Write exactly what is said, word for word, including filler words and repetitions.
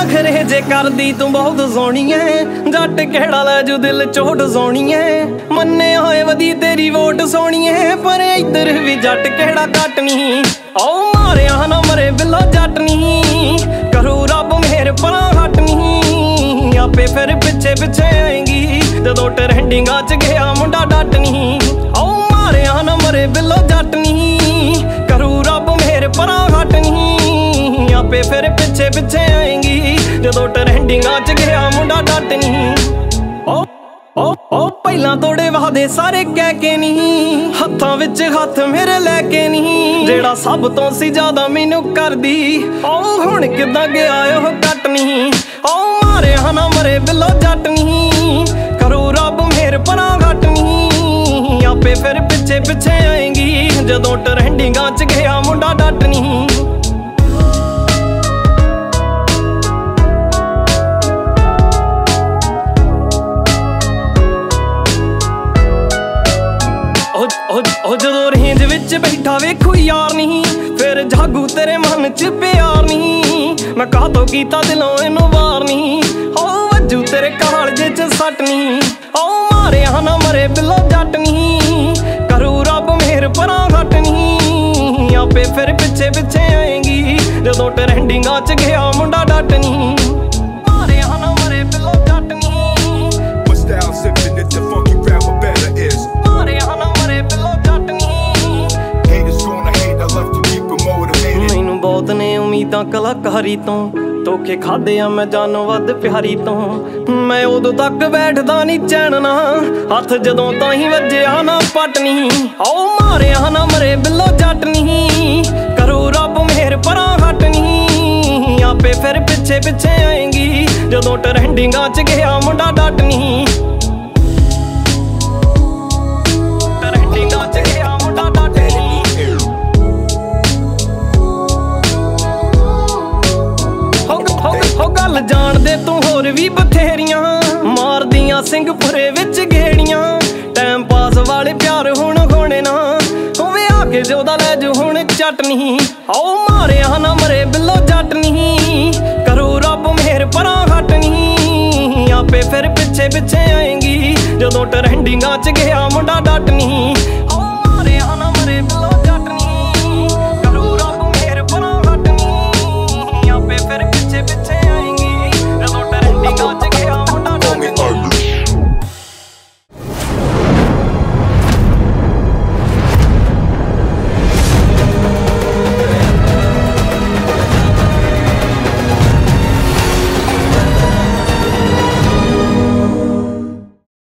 नखरे जे करदी तू बहुत सोहनी ऐ, जट केड़ा लै जू दिल चोट सोहनी ऐ। मन्ने होए वधी तेरी वोट सोहनी ऐ, पर इधर भी जट केड़ा घट नहीं। ओ मारिया ना मरे बिलो जट नहीं, करू रब मेहर परा हट नहीं। आपे फिर पिछे पिछे आएंगी, जदों ट्रेंडिंगां च गया मुंडा डट नहीं। ओ मारिया ना मरे बिलो जट नहीं, करू रब मेहर परा हट नहीं। आपे फिर पिछे पिछे आएंगी, जदों ट्रेंडिंगां च गया मुंडा डट नहीं। ओ ओ ओ पहला तोड़े वादे सारे कह के नहीं, हत्थां विच हत्थ मेरे लैके नहीं। जेड़ा सब तो सी ज्यादा मैनू करदी, ओ हुण किदां गया ओह कट नहीं। ओ मारिया ना मरे बिलो जट नहीं, करू रब मेहर परा घट नहीं। आपे फिर पिछे पिछे आएंगी, जदों ट्रेंडिंगां च गया मुंडा डट नहीं। ओ जदों रेंज विच बैठा वेखू यार नहीं, फिर जागू तेरे मन च प्यार नहीं। मैं काहतों कीता दिलों इनू वार नहीं, ओ वजू तेरे कालजे च सट नहीं। ओ मारिया ना मरे बिलो जट नहीं, करू रब मेहर परा घट नहीं। आपे फिर पिछे पिछे आएंगी, जदों ट्रेंडिंगां च गया मुंडा डट नहीं। मारिया ना मरे बिलो जट नहीं, मैनू बहुत ने उम्मीदां कलाकारी तो, धोखे खादे आ मैं जानो वध प्यारी तो। मैं उदों तक बैठदा नहीं चैन ना, हथ जदों ताहीं वज्जिया ना पट नहीं। ओ मारिया ना मरे बिलो जट नहीं, करू रब मेहर परा हट नहीं। आपे फिर पिछे पिछे आएंगी, जदों ट्रेंडिंगां च गया मुंडा डट नहीं। ट्रेंडिंगां च गया मुंडा डट नहीं। हो गल जान दे तू होर भी बथेरियां, मारदियां सिंहपुरे विच गेड़ियां। टाइम पास वाले प्यार हुण होने ना, होवे आके जोदा लै जू हुण चट नहीं। ओ मारिया ना मरे बिलो जट नहीं, करू रब मेहर परा घट नहीं। आपे फिर पिछे पिछे आएंगी, जदों ट्रेंडिंगां च गया मुंडा डट नहीं। ओ मारिया ना मरे बिलो